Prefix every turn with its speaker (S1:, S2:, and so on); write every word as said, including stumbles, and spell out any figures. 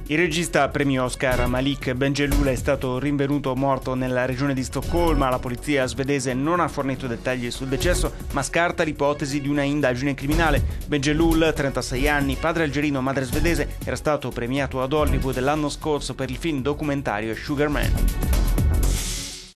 S1: Il regista premio Oscar Malik Bendjelloul è stato rinvenuto morto nella regione di Stoccolma. La polizia svedese non ha fornito dettagli sul decesso, ma scarta l'ipotesi di una indagine criminale. Bendjelloul, trentasei anni, padre algerino, madre svedese, era stato premiato ad Hollywood l'anno scorso per il film documentario Sugar Man.